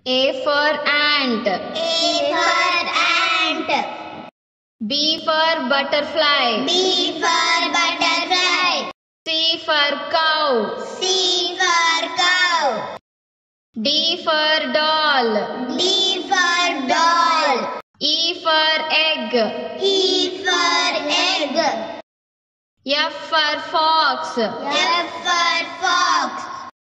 A for ant. A for ant. B for butterfly. B for butterfly. C for cow. C for cow. D for doll. D for doll. E for egg. E for egg. F for fox. F for fox.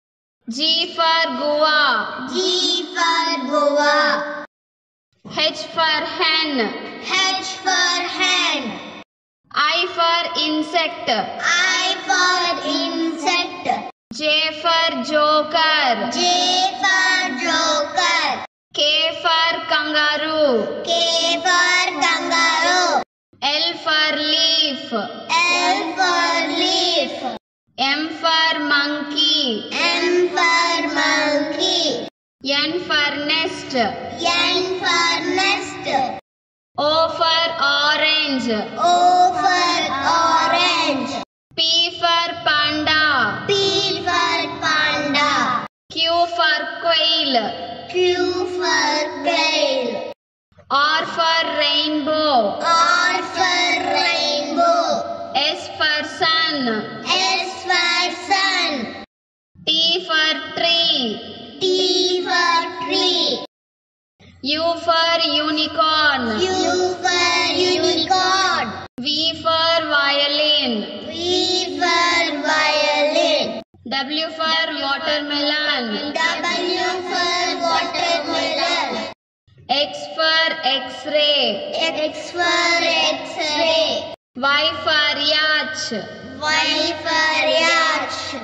G for guava. G for guava. H for hen. H for hen. I for insect. I for insect. J for joker. J for joker. K for kangaroo. K for kangaroo. L for leaf. L for leaf. M for monkey. M for monkey. N for nest. N for nest. O for orange. O for orange. P for panda. P for panda. Q for quail. Q for quail. R for rainbow. R for rainbow. S for sun. S for sun. T for tree. T for tree. U for unicorn. U for unicorn. V for violin. V for violin. W for watermelon. W for watermelon. X for X-ray. X for X-ray. Y for yacht. Y for yacht.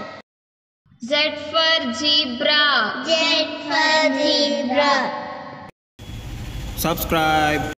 Z for zebra. Z for zebra. Subscribe.